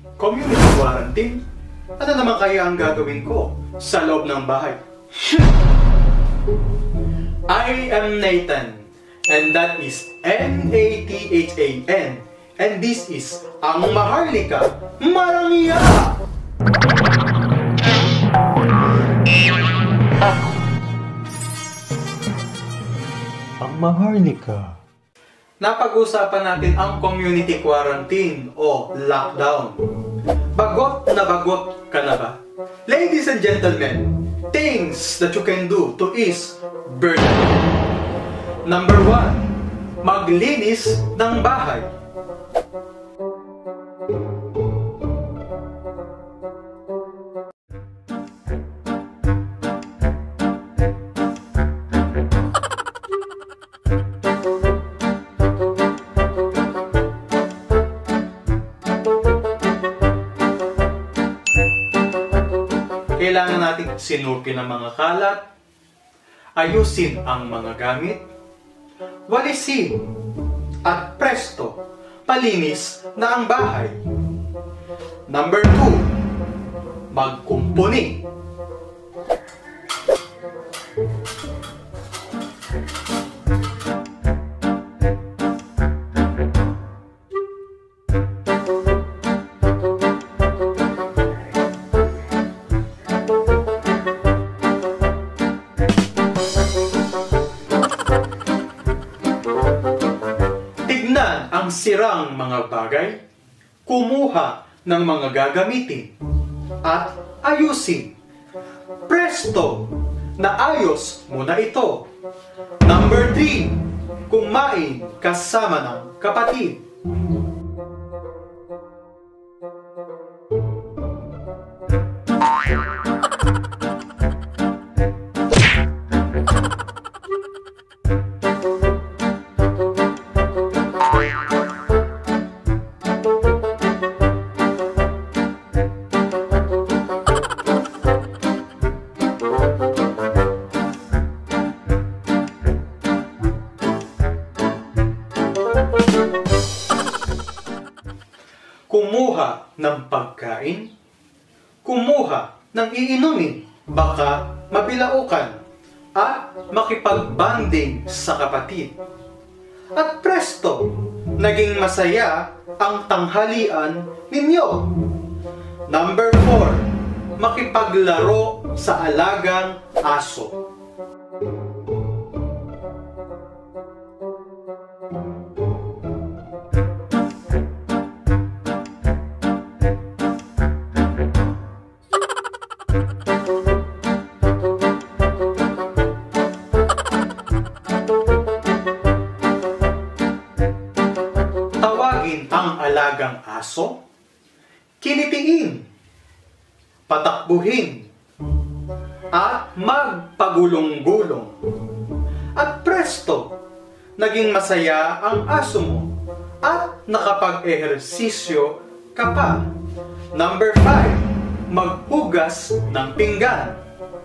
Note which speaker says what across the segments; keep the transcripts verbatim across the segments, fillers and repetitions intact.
Speaker 1: Community quarantine? Ano naman kaya ang gagawin ko sa loob ng bahay? I am Nathan, and that is N A T H A N, and this is ang Maharlika Marangya! Ang Maharlika. Napag-usapan natin ang community quarantine o lockdown. Bagot na bagot ka na ba? Ladies and gentlemen, things that you can do to ease burden. Number one, maglinis ng bahay. Kailangan nating sinupin ang mga kalat, ayusin ang mga gamit, walisin, at presto, palinis na ang bahay. Number two, magkumpuni. Ang sirang mga bagay, kumuha ng mga gagamitin, at ayusin. Presto, naayos mo na ito. Number three, kumain kasama ng kapatid. Kumuha ng pagkain, kumuha ng iinumin, baka mabilaukan, at makipagbanding sa kapatid. At presto, naging masaya ang tanghalian ninyo. Number four, makipaglaro sa alagang aso. Ang alagang aso, kilitiin, patakbuhin, at magpagulong-gulong. At presto, naging masaya ang aso mo at nakapag-ehersisyo ka pa. Number five, maghugas ng pinggan.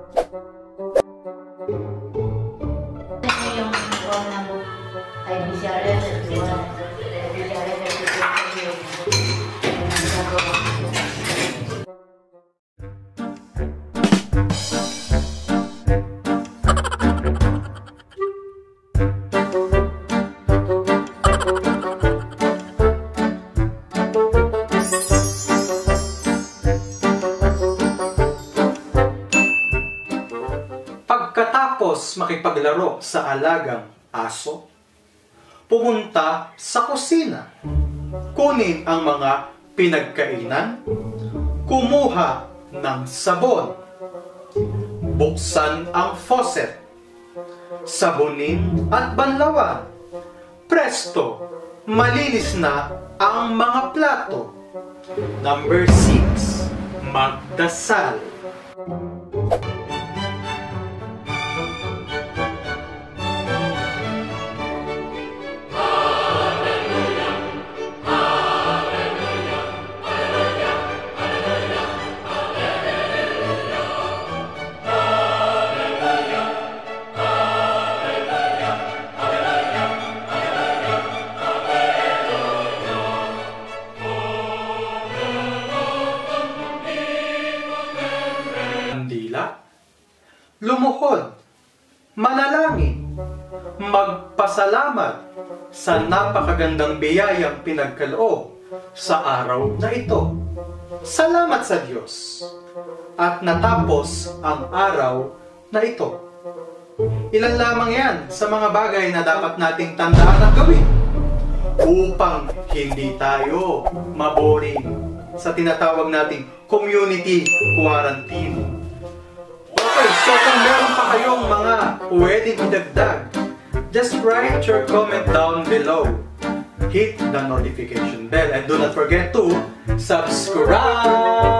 Speaker 1: Pagkatapos makipaglaro sa alagang aso, pumunta sa kusina, kunin ang mga pinagkainan, kumuha ng sabon, buksan ang faucet, sabunin at banlawan. Presto, malinis na ang mga plato. Number six, magdasal. lumuhod, manalangin, magpasalamat sa napakagandang biyayang pinagkaloob sa araw na ito. Salamat sa Diyos. At natapos ang araw na ito. Ilan lamang yan sa mga bagay na dapat nating tandaan at gawin upang hindi tayo maboring sa tinatawag nating community quarantine. Okay, so kung meron pa kayong mga pwedeng idagdag, just write your comment down below. Hit the notification bell and do not forget to subscribe!